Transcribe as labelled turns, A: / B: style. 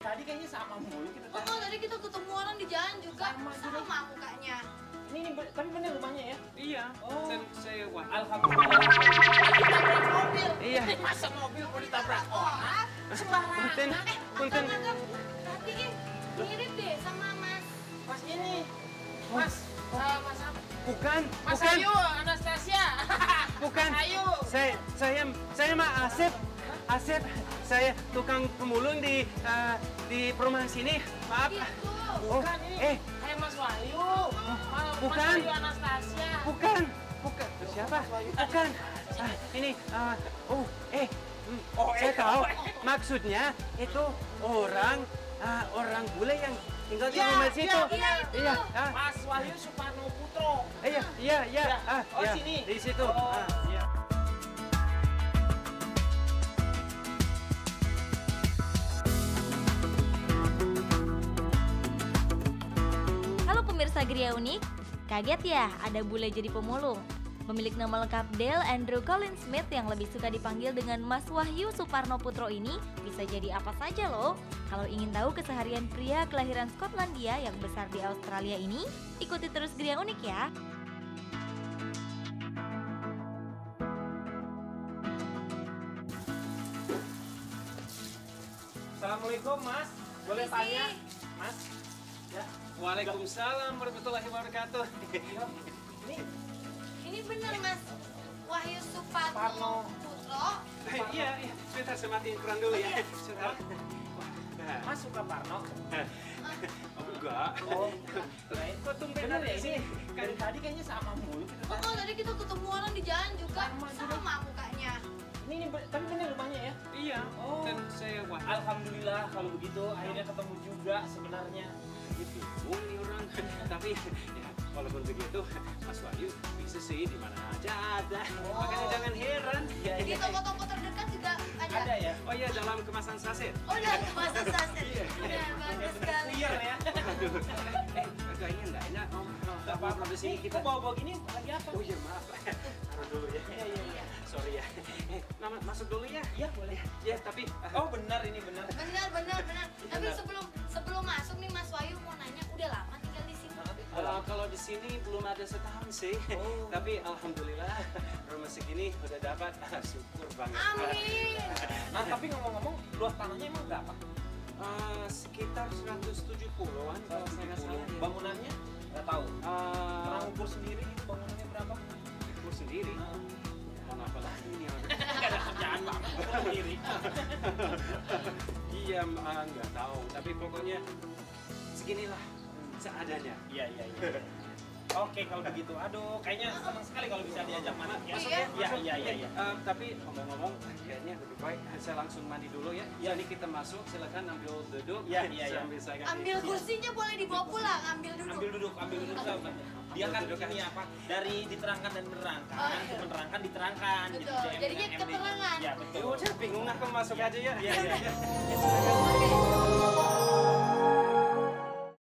A: tadi kayaknya sama mulu kita tadi.
B: Oh, tadi kita ketemu orang di jalan juga. Sama mukanya.
A: Ini tapi bener rumahnya ya?
C: Iya.
A: Oh.
C: Saya wah.
A: Alhamdulillah. Ditabrak mobil.
C: Iya.
A: Masa mobil mau ditabrak orang?
C: Punten,
A: Sembarangan.
C: punten.
B: Perhatiin, mirip deh sama
A: Mas ini. Mas, Mas apa?
C: Bukan,
A: Mas
C: bukan.
A: Ayu, Anastasia.
C: Bukan.
A: Mas Ayu.
C: Saya mah Asep. Asep, saya tukang pemulung di perumahan sini. Maaf.
B: Itu.
A: Bukan ini. Kayak Mas Wahyu.
C: Bukan.
A: Mas Wahyu Anastasia.
C: Bukan. Siapa? Bukan. Ini, saya tahu. Maksudnya itu orang bule yang tinggal di rumah situ.
B: Iya, itu.
C: Iya.
A: Mas Wahyu Suparno Putro.
C: Iya.
A: Oh,
C: Iya,
A: sini.
C: di situ.
A: Oh.
C: Iya.
D: Halo pemirsa Gria Unik, kaget ya ada bule jadi pemulung? Pemilik nama lengkap Dale Andrew Colin Smith yang lebih suka dipanggil dengan Mas Wahyu Suparno Putro ini bisa jadi apa saja loh. Kalau ingin tahu keseharian pria kelahiran Skotlandia yang besar di Australia ini, ikuti terus Gria Unik ya.
A: Assalamualaikum Mas. Boleh
B: Permisi.
A: tanya? Mas. Ya.
C: Waalaikumsalam warahmatullahi wabarakatuh.
B: Ini bener Mas Wahyu
A: Suparno.
B: Suparno Putro.
C: Iya. Sebentar saya matiin keran dulu ya. Sebentar.
A: Mas suka Parno?
C: Enggak.
A: Oh.
C: Kok tumben
A: Bener
C: ada
A: ya
C: sih?
A: ini? Dari tadi kayaknya sama mulu kita tadi.
B: Oh, tadi kita ketemu orang di jalan juga. Sama mukanya.
A: Ini tapi bener rumahnya ya?
C: Iya.
A: Oh.
C: Dan saya wah.
A: Alhamdulillah kalau begitu akhirnya ketemu juga sebenarnya.
C: Bingung nih orang. Tapi ya walaupun begitu Mas Wahyu bisa sih di mana aja ada. Makanya jangan heran.
A: Iya,
B: Di toko-toko terdekat juga ada.
A: Ada ya?
C: Oh iya, dalam kemasan saset.
B: Oh, udah masa saset.
C: Iya.
B: Udah bagus sekali.
A: Clear ya.
C: Aduh. Kayaknya enggak enak.
A: Enggak apa-apa.
C: Habis ini kita
A: bawa-bawa gini lagi apa?
C: Oh iya, maaf. Taruh dulu ya.
A: Iya.
C: Sorry ya. Mama masuk dulu ya.
A: Iya, boleh.
C: Ya, tapi
A: Oh, benar ini benar.
B: Benar. Tapi sebelum masuk nih Mas Wahyu mau nanya, udah lama tinggal di sini?
C: kalau di sini belum ada setahun sih.
A: Oh.
C: Tapi alhamdulillah rumah segini udah dapat. Syukur banget.
B: Amin.
A: Nah, tapi ngomong-ngomong, luas tanahnya emang berapa?
C: Sekitar 170-an kalau saya nggak salah. Ya.
A: Bangunannya? Nggak tahu. Pernah ngukur sendiri itu bangunannya berapa?
C: Ukur sendiri. Mau apa lagi nih orang?
A: Nggak ada kerjaan banget, ngukur sendiri.
C: Iya, nggak tahu. Tapi pokoknya seginilah seadanya.
A: Iya. Oke, kalau begitu. Aduh, kayaknya senang sekali kalau bisa diajak mandi. Ya?
B: Iya.
A: Iya.
C: Tapi ngomong-ngomong, kayaknya lebih baik saya langsung mandi dulu ya.
A: Iya.
C: Jadi kita masuk, silakan ambil duduk.
A: Iya.
C: Sambil saya ganti.
B: Ambil kursinya boleh dibawa pulang, ambil duduk.
A: Ambil duduk. Dia kan ini apa? Dari diterangkan dan menerangkan.
B: Oh, iya.
A: Menerangkan, diterangkan.
B: Betul.
A: Gitu,
B: Jadinya
A: MD.
B: keterangan.
A: Iya, betul.
C: Udah bingung aku masuk aja ya.
A: Iya.
C: Ya, silakan.
B: Oke.